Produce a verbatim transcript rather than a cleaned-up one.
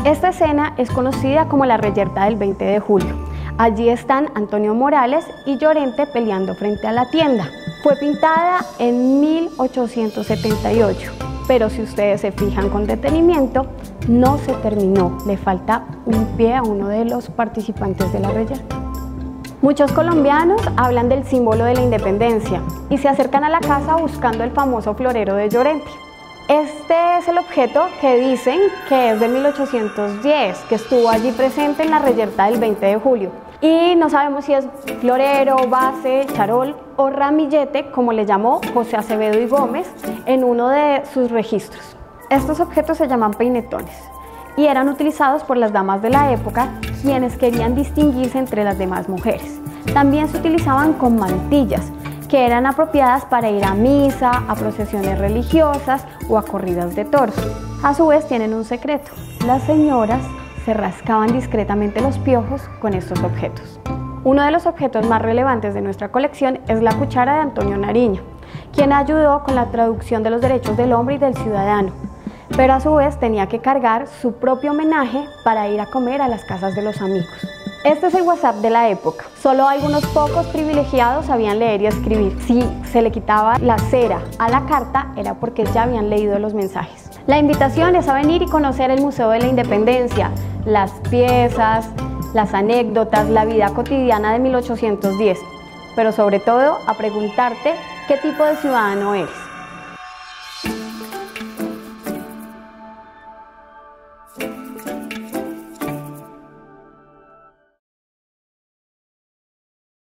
Esta escena es conocida como la reyerta del veinte de julio. Allí están Antonio Morales y Llorente peleando frente a la tienda. Fue pintada en mil ochocientos setenta y ocho, pero si ustedes se fijan con detenimiento, no se terminó. Le falta un pie a uno de los participantes de la reyerta. Muchos colombianos hablan del símbolo de la independencia y se acercan a la casa buscando el famoso florero de Llorente. Este es el objeto que dicen que es de mil ochocientos diez, que estuvo allí presente en la reyerta del veinte de julio. Y no sabemos si es florero, base, charol o ramillete, como le llamó José Acevedo y Gómez en uno de sus registros. Estos objetos se llaman peinetones y eran utilizados por las damas de la época, quienes querían distinguirse entre las demás mujeres. También se utilizaban con mantillas, que eran apropiadas para ir a misa, a procesiones religiosas o a corridas de toros. A su vez tienen un secreto: las señoras se rascaban discretamente los piojos con estos objetos. Uno de los objetos más relevantes de nuestra colección es la cuchara de Antonio Nariño, quien ayudó con la traducción de los derechos del hombre y del ciudadano, pero a su vez tenía que cargar su propio homenaje para ir a comer a las casas de los amigos. Este es el WhatsApp de la época. Solo algunos pocos privilegiados sabían leer y escribir. Si se le quitaba la cera a la carta, era porque ya habían leído los mensajes. La invitación es a venir y conocer el Museo de la Independencia, las piezas, las anécdotas, la vida cotidiana de mil ochocientos diez, pero sobre todo a preguntarte qué tipo de ciudadano eres.